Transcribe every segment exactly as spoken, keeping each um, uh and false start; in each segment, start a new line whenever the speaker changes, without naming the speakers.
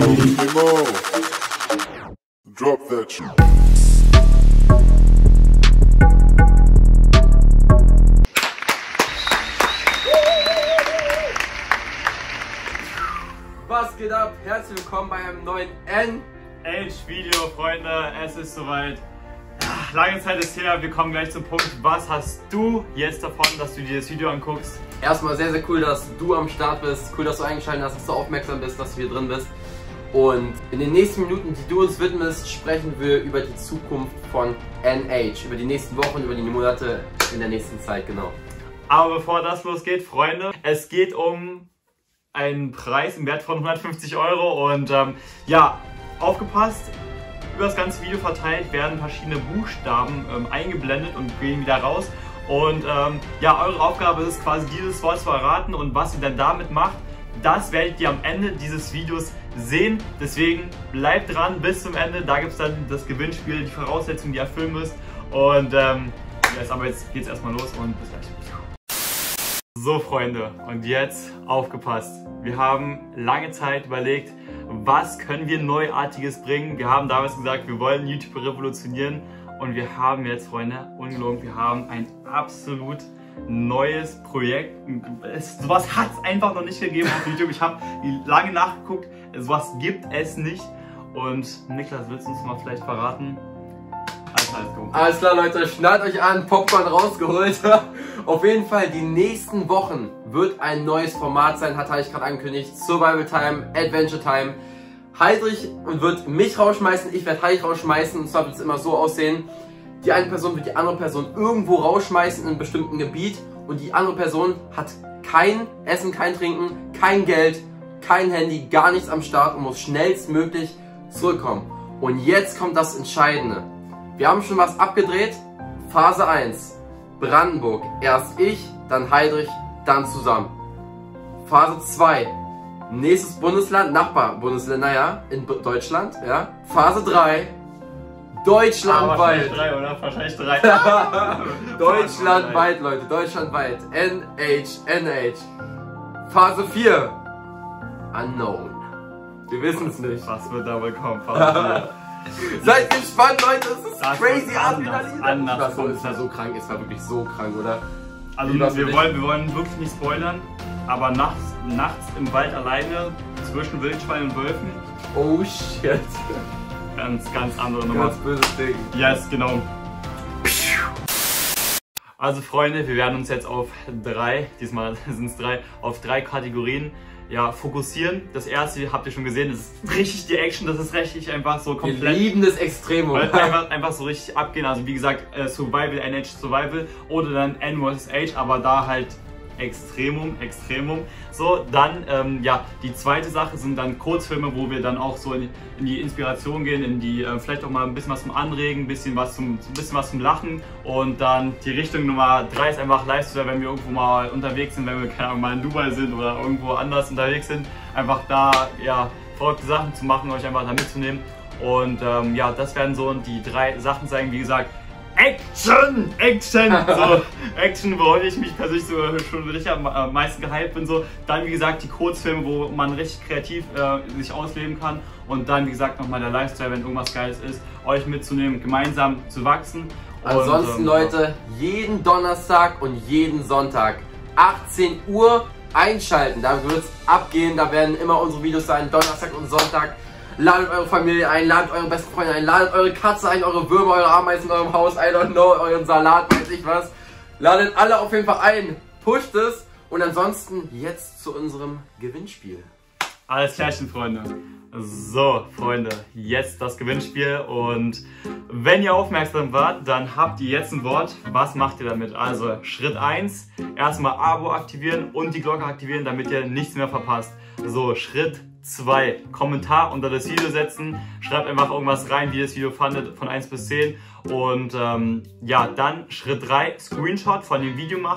Emo, drop that shit.
Was geht ab? Herzlich willkommen bei einem neuen N
H-Video, Freunde. Es ist soweit. Lange Zeit ist her, wir kommen gleich zum Punkt. Was hast du jetzt davon, dass du dir das Video anguckst?
Erstmal sehr, sehr cool, dass du am Start bist. Cool, dass du eingeschaltet hast, dass du aufmerksam bist, dass du hier drin bist. Und in den nächsten Minuten, die du uns widmest, sprechen wir über die Zukunft von N H. Über die nächsten Wochen, über die Monate in der nächsten Zeit, genau.
Aber bevor das losgeht, Freunde, es geht um einen Preis im Wert von hundertfünfzig Euro. Und ähm, ja, aufgepasst! Über das ganze Video verteilt werden verschiedene Buchstaben ähm, eingeblendet und gehen wieder raus. Und ähm, ja, eure Aufgabe ist quasi dieses Wort zu erraten, und was ihr dann damit macht, das werdet ihr am Ende dieses Videos sehen. Deswegen bleibt dran bis zum Ende. Da gibt es dann das Gewinnspiel, die Voraussetzungen, die ihr erfüllen müsst. Und ähm, yes, aber jetzt geht's erstmal los und bis gleich. So, Freunde, und jetzt aufgepasst. Wir haben lange Zeit überlegt, was können wir Neuartiges bringen. Wir haben damals gesagt, wir wollen YouTube revolutionieren, und wir haben jetzt, Freunde, ungelogen, wir haben ein absolut neues Projekt. Es, sowas hat es einfach noch nicht gegeben auf YouTube. Ich habe lange nachgeguckt, sowas gibt es nicht. Und Niklas, willst du uns mal vielleicht verraten? Alles, alles gut.
Alles klar, Leute, schnallt euch an, Popcorn rausgeholt. Auf jeden Fall, die nächsten Wochen wird ein neues Format sein, hat ich gerade angekündigt. Survival Time, Adventure Time. Heidrich und wird mich rausschmeißen, ich werde Heidrich rausschmeißen, und zwar wird es immer so aussehen: die eine Person wird die andere Person irgendwo rausschmeißen in einem bestimmten Gebiet, und die andere Person hat kein Essen, kein Trinken, kein Geld, kein Handy, gar nichts am Start und muss schnellstmöglich zurückkommen. Und jetzt kommt das Entscheidende. Wir haben schon was abgedreht. Phase eins, Brandenburg. Erst ich, dann Heidrich, dann zusammen. Phase zwei, nächstes Bundesland, Nachbarbundesländer, ja, in Deutschland, ja. Phase drei, deutschlandweit.
Ah, wahrscheinlich drei, oder? Wahrscheinlich drei.
Deutschlandweit, Leute, deutschlandweit. N H, N H. Phase vier, Unknown. Wir wissen es nicht.
Was wird da wohl kommen? Phase vier.
Seid gespannt, Leute, es ist
das
crazy.
Anders, anders,
das war, es war so krank, es war wirklich so krank, oder?
Also wir wollen, wir wollen wirklich nicht spoilern, aber nachts, nachts im Wald alleine zwischen Wildschweinen und Wölfen.
Oh shit.
Ganz, ganz andere Nummer.
Ganz böses Ding.
Yes, genau. Also Freunde, wir werden uns jetzt auf drei, diesmal sind es drei, auf drei Kategorien ja, fokussieren. Das erste habt ihr schon gesehen, das ist richtig die Action, das ist richtig einfach so komplett.
Wir lieben das Extremum.
Einfach, einfach so richtig abgehen, also wie gesagt, äh, Survival, N H Survival oder dann N versus H, aber da halt Extremum, Extremum. So, dann, ähm, ja, die zweite Sache sind dann Kurzfilme, wo wir dann auch so in, in die Inspiration gehen, in die, äh, vielleicht auch mal ein bisschen was zum Anregen, ein bisschen was zum, ein bisschen was zum Lachen. Und dann die Richtung Nummer drei ist einfach Lifestyle, wenn wir irgendwo mal unterwegs sind, wenn wir, keine Ahnung, mal in Dubai sind oder irgendwo anders unterwegs sind, einfach da, ja, verrückte Sachen zu machen, euch einfach da mitzunehmen. Und, ähm, ja, das werden so die drei Sachen sein, wie gesagt, Action! Action! So, Action, worauf ich mich persönlich so schon richtig am meisten gehypt bin. So. Dann, wie gesagt, die Kurzfilme, wo man richtig kreativ äh, sich ausleben kann. Und dann, wie gesagt, nochmal der Lifestyle, wenn irgendwas Geiles ist, euch mitzunehmen, gemeinsam zu wachsen.
Ansonsten, und, ähm, Leute, jeden Donnerstag und jeden Sonntag, achtzehn Uhr einschalten. Da wird es abgehen, da werden immer unsere Videos sein, Donnerstag und Sonntag. Ladet eure Familie ein, ladet eure besten Freunde ein, ladet eure Katze ein, eure Würmer, eure Ameisen in eurem Haus, I don't know, euren Salat, weiß ich was. Ladet alle auf jeden Fall ein, pusht es, und ansonsten jetzt zu unserem Gewinnspiel.
Alles klärchen, Freunde. So, Freunde, jetzt das Gewinnspiel, und wenn ihr aufmerksam wart, dann habt ihr jetzt ein Wort. Was macht ihr damit? Also Schritt eins, erstmal Abo aktivieren und die Glocke aktivieren, damit ihr nichts mehr verpasst. So, Schritt zwei, Kommentar unter das Video setzen, schreibt einfach irgendwas rein, wie ihr das Video fandet, von eins bis zehn, und ähm, ja, dann Schritt drei, Screenshot von dem Video machen,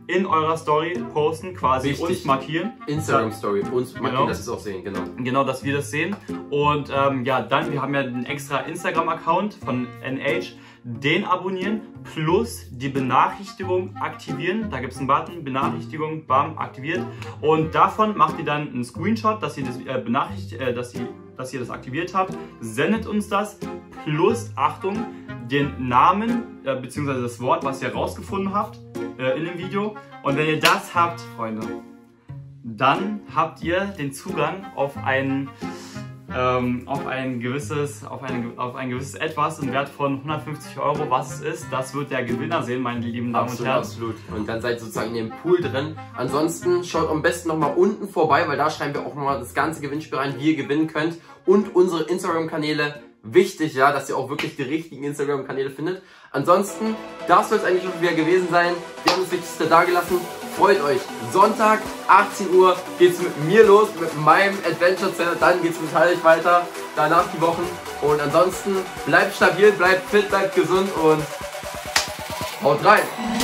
in eurer Story posten, quasi
Wichtig.
uns markieren.
Instagram Story, uns markieren,
Genau.
dass wir es auch sehen, genau.
Genau, dass wir das sehen. Und ähm, ja, dann, wir haben ja einen extra Instagram-Account von N H. Den abonnieren plus die Benachrichtigung aktivieren. Da gibt es einen Button, Benachrichtigung, bam, aktiviert. Und davon macht ihr dann einen Screenshot, dass ihr das, äh, benachrichtigt, äh, dass ihr, dass ihr das aktiviert habt. Sendet uns das plus, Achtung, den Namen äh, bzw. das Wort, was ihr rausgefunden habt äh, in dem Video. Und wenn ihr das habt, Freunde, dann habt ihr den Zugang auf ein, ähm, auf ein gewisses, auf ein, auf ein gewisses Etwas im Wert von hundertfünfzig Euro. Was es ist, das wird der Gewinner sehen, meine lieben Damen
Absolut,
und Herren.
absolut. Und dann seid ihr sozusagen in dem Pool drin. Ansonsten schaut am besten nochmal unten vorbei, weil da schreiben wir auch nochmal das ganze Gewinnspiel rein, wie ihr gewinnen könnt. Und unsere Instagram-Kanäle. Wichtig, ja, dass ihr auch wirklich die richtigen Instagram-Kanäle findet. Ansonsten, das soll es eigentlich schon wieder gewesen sein. Wir haben das Wichtigste dagelassen. Freut euch. Sonntag, achtzehn Uhr, geht's mit mir los, mit meinem Adventure Channel. Dann geht's mit Heinrich weiter. Danach die Wochen. Und ansonsten, bleibt stabil, bleibt fit, bleibt gesund und haut rein.